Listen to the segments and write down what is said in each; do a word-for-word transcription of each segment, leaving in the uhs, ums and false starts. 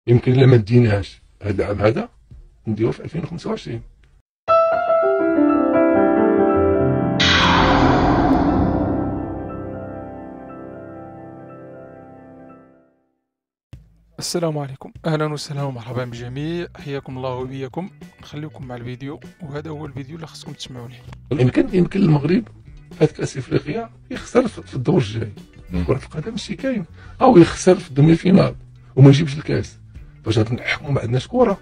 يمكن الا ما ديناش هذا العام هذا نديروه في ألفين وخمسة وعشرين. السلام عليكم، اهلا وسهلا ومرحبا بالجميع، حياكم الله وبياكم. نخليكم مع الفيديو، وهذا هو الفيديو اللي خصكم تسمعوا ليه. يمكن يمكن المغرب في كاس افريقيا يخسر في الدور الجاي. كرة القدم ماشي كاين، او يخسر في الدومي فينال وما يجيبش الكاس. باش غادي نحكموا ما عندناش كره؟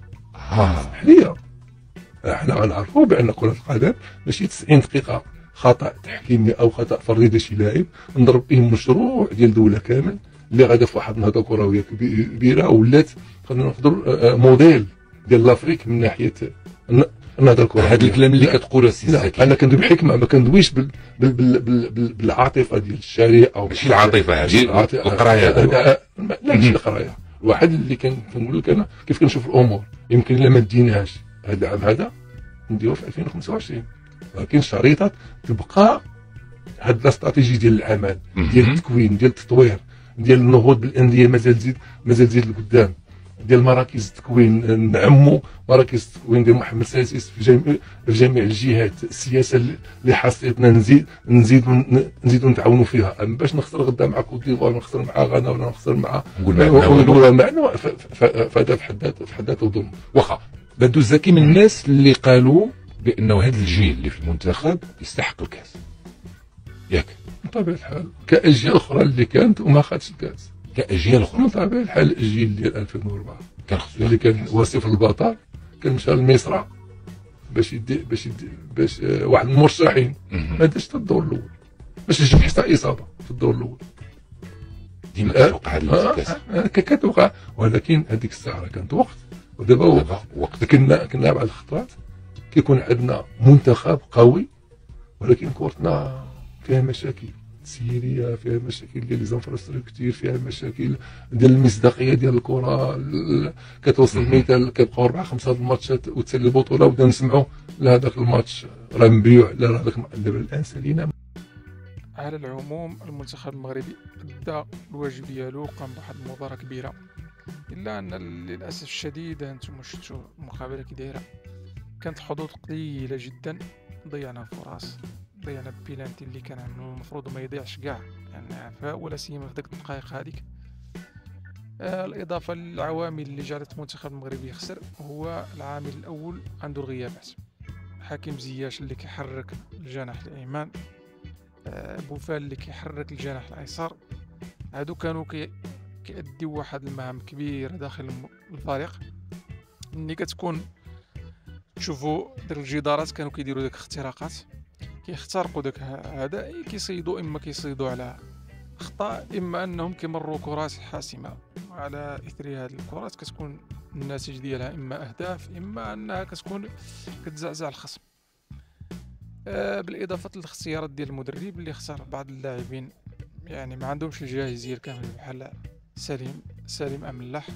اه اسمح لي، احنا غنعرفوا بان كرة القدم ماشي تسعين دقيقة خطأ تحكيمي او خطأ فردي ديال شي لاعب نضرب به مشروع ديال دولة كامل اللي غادا في واحد النهضة كروية كبيرة، ولات خلينا ناخذوا موديل ديال لافريك من ناحية النهضة الكروية. هذا الكلام اللي كتقول السي زكي، انا كندوي بحكمة، ما كندويش بال بال بال بال بالعاطفة ديال الشارع او ماشي العاطفة، هذه القراية. لا ماشي القراية. الواحد اللي كنقول لك انا كيف كنشوف الامور. يمكن الا ما ديناش هذا العام هذا نديروه في ألفين وخمسة وعشرين، ولكن شريطة تبقى هاد الاستراتيجي ديال العمل ديال التكوين ديال التطوير ديال النهوض بالانديه مازال تزيد مازال تزيد لقدام، ديال مراكز التكوين نعموا مراكز التكوين ديال محمد السادس في جميع في جميع الجهات. السياسه اللي حصلتنا نزيد نزيدوا نزيدوا نتعاونوا فيها، اما باش نخسر غدا مع كوت ديفوار نخسر مع غانا ولا نخسر مع نقول معنا فهذا في حد ذاته في حد ذاته ظلم. واخا بدو الزكي من الناس اللي قالوا بانه هذا الجيل اللي في المنتخب يستحق الكاس، ياك؟ بطبيعه الحال كاجيال اخرى اللي كانت وما خدش الكاس، كاجيال اخرى بطبيعه الحال الجيل ديال ألفين وأربعة كان اللي كان وصف البطل كان مشى لمصر باش يدي باش يدي باش آه واحد من المرشحين ما داش حتى الدور الاول باش يجيب حتى اصابه في الدور الاول. ديما كتوقع هذا الكاس كتوقع، ولكن هذيك الساعه كانت وقت ودابا وقت. وقت كنا كنا بعض الخطرات كيكون عندنا منتخب قوي ولكن كورتنا فيها مشاكل تسييريه، فيها مشاكل ديال لي زانفراستركتير، فيها مشاكل ديال المصداقيه ديال الكره. كتوصل مثال كيبقاو اربعه خمسه الماتشات وتسالي البطوله وبدا نسمعوا لا هذاك الماتش راه مبيوع، لا هذاك دابا الان سالينا. على العموم المنتخب المغربي ادى الواجب ديالو، قام بواحد المباراه كبيره، الا ان للاسف الشديد انتم شفتوا المقابله كي دايره، كانت الحظوظ قليله جدا، ضيعنا الفرص، ضيعنا البيلانتي اللي كان المفروض ما يضيعش كاع يعني، ولا سيما في ديك الدقائق هذيك. آه الاضافه للعوامل اللي جعلت المنتخب المغربي يخسر، هو العامل الاول عنده الغيابات. حكيم زياش اللي كيحرك الجناح الايمن، آه بوفال اللي كيحرك الجناح الايسر، هادو كانوا كي كيأديو واحد المهام كبيره داخل الفريق. ملي كتكون تشوفوا داك الجدارات كانوا كيديروا داك الاختراقات، كيخترقوا داك هذا، كيصيدوا اما كيصيدوا على اخطاء، اما انهم كيمروا كرات حاسمه. على اثر هذه الكرات كتكون الناتج ديالها اما اهداف اما انها كتكون كتزعزع الخصم. آه بالاضافه للاختيارات ديال المدرب اللي اختار بعض اللاعبين يعني ما عندهمش الجاهزيه الكامله، بحال سليم سليم املاح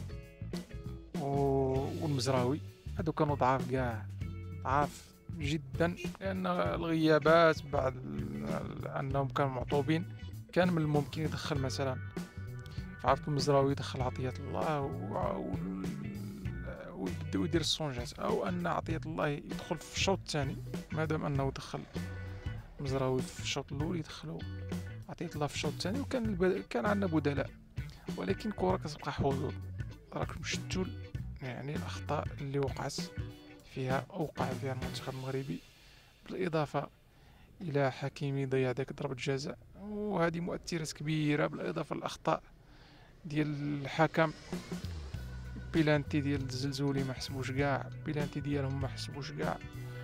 والمزراوي، هادو كانوا ضعاف كاع، ضعاف جدا، لان الغيابات بعد انهم كانوا معطوبين. كان من الممكن يدخل مثلا في عبد المزراوي يدخل عطية الله ويبداو يدير الصونجات، او ان عطية الله يدخل في الشوط الثاني، مادام انه دخل مزراوي في الشوط الاول يدخلوا عطية الله في الشوط الثاني، وكان البد... كان عندنا بدلاء. ولكن كرة كتبقى حظوظ، راكم شفتوا يعني الاخطاء اللي وقعت فيها اوقع فيها المنتخب المغربي، بالاضافه الى حكيمي ضيع داك ضربه جزاء، وهذه مؤثرات كبيره، بالاضافه للاخطاء ديال الحكم. بيلانتي ديال الزلزولي ما حسبوش كاع، بيلانتي ديالهم ما حسبوش كاع،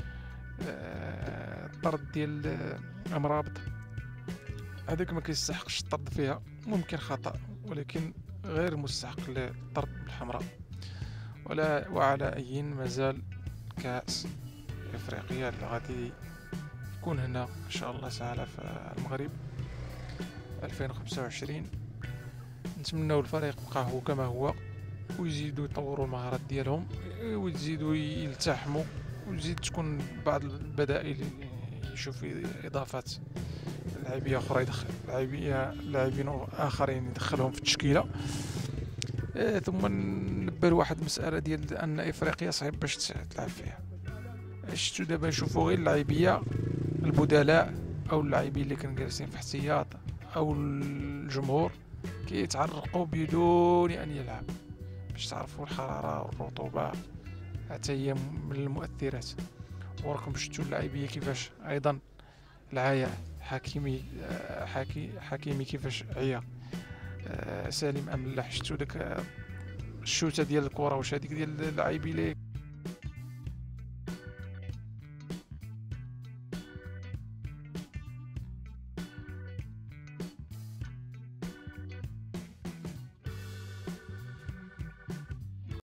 الطرد ديال امرابط هذاك ما كيستحقش الطرد فيها، ممكن خطا ولكن غير مستحق للطرد بالحمراء. ولا وعلى اي مازال كاس افريقيا اللي غادي يكون هنا ان شاء الله تعالى في المغرب ألفين وخمسة وعشرين. نتمنوا الفريق يبقى هو كما هو، ويزيدوا يطوروا المهارات ديالهم، ويزيدوا يلتحموا، ويزيد تكون بعض البدائل يشوف اضافات لاعبيه اخرى، يدخل لاعبيه لاعبين اخرين يدخلهم في التشكيله. آه، ثم نبه لواحد المساله ديال ان افريقيا صعيب باش تلعب فيها. شفتو دابا نشوفو غير اللعيبيه البدلاء او اللاعبين اللي كانوا جالسين في احتياط او الجمهور كيتعرقوا بدون ان يلعب، باش تعرفوا الحراره والرطوبه حتى هي من المؤثرات. وراكم شفتوا اللاعبيه كيفاش ايضا العيا حكيمي آه، حكي حكيمي كيفاش عيا. آه، سالم املاح شفتوا داك الشوته ديال الكره، واش هذيك ديال اللاعبين اللي